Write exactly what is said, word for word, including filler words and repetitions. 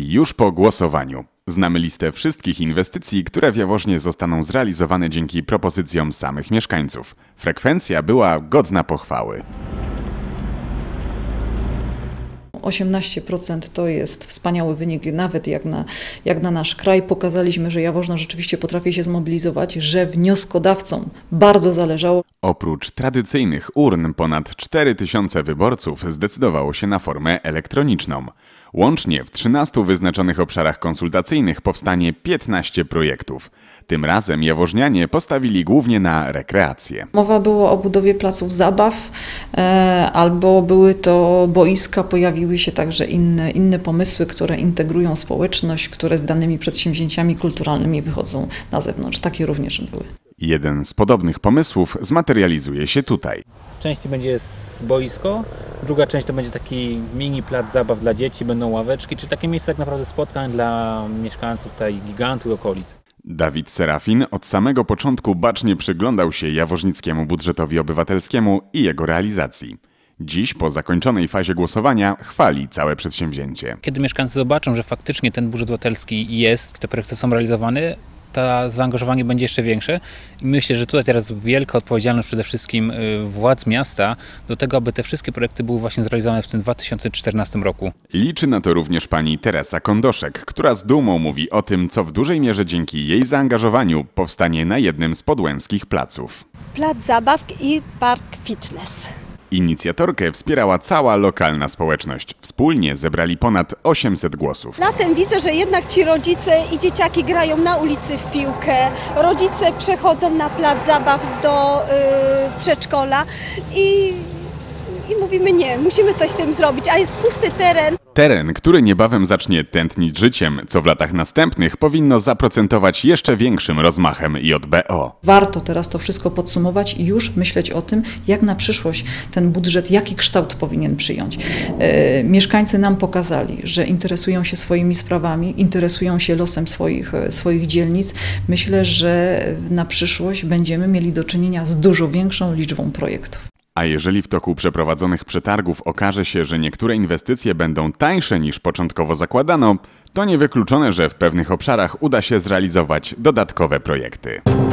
i już po głosowaniu. Znamy listę wszystkich inwestycji, które w Jaworznie zostaną zrealizowane dzięki propozycjom samych mieszkańców. Frekwencja była godna pochwały. osiemnaście procent to jest wspaniały wynik, nawet jak na, jak na nasz kraj. Pokazaliśmy, że Jaworzno rzeczywiście potrafi się zmobilizować, że wnioskodawcom bardzo zależało. Oprócz tradycyjnych urn ponad cztery tysiące wyborców zdecydowało się na formę elektroniczną. Łącznie w trzynastu wyznaczonych obszarach konsultacyjnych powstanie piętnaście projektów. Tym razem jaworznianie postawili głównie na rekreację. Mowa było o budowie placów zabaw, e, albo były to boiska, pojawiły się także inne, inne pomysły, które integrują społeczność, które z danymi przedsięwzięciami kulturalnymi wychodzą na zewnątrz. Takie również były. Jeden z podobnych pomysłów zmaterializuje się tutaj. Części będzie boisko, druga część to będzie taki mini plac zabaw dla dzieci, będą ławeczki, czy takie miejsce tak naprawdę spotkań dla mieszkańców tutaj gigantu i okolic. Dawid Serafin od samego początku bacznie przyglądał się jaworznickiemu budżetowi obywatelskiemu i jego realizacji. Dziś, po zakończonej fazie głosowania, chwali całe przedsięwzięcie. Kiedy mieszkańcy zobaczą, że faktycznie ten budżet obywatelski jest, te projekty są realizowane, to zaangażowanie będzie jeszcze większe i myślę, że tutaj teraz wielka odpowiedzialność przede wszystkim władz miasta do tego, aby te wszystkie projekty były właśnie zrealizowane w tym dwa tysiące czternastym roku. Liczy na to również pani Teresa Kondoszek, która z dumą mówi o tym, co w dużej mierze dzięki jej zaangażowaniu powstanie na jednym z podłęskich placów. Plac zabaw i park fitness. Inicjatorkę wspierała cała lokalna społeczność. Wspólnie zebrali ponad osiemset głosów. Latem widzę, że jednak ci rodzice i dzieciaki grają na ulicy w piłkę, rodzice przechodzą na plac zabaw do yy, przedszkola i, i mówimy nie, musimy coś z tym zrobić, a jest pusty teren. Teren, który niebawem zacznie tętnić życiem, co w latach następnych powinno zaprocentować jeszcze większym rozmachem J B O. Warto teraz to wszystko podsumować i już myśleć o tym, jak na przyszłość ten budżet, jaki kształt powinien przyjąć. E, mieszkańcy nam pokazali, że interesują się swoimi sprawami, interesują się losem swoich, swoich dzielnic. Myślę, że na przyszłość będziemy mieli do czynienia z dużo większą liczbą projektów. A jeżeli w toku przeprowadzonych przetargów okaże się, że niektóre inwestycje będą tańsze niż początkowo zakładano, to niewykluczone, że w pewnych obszarach uda się zrealizować dodatkowe projekty.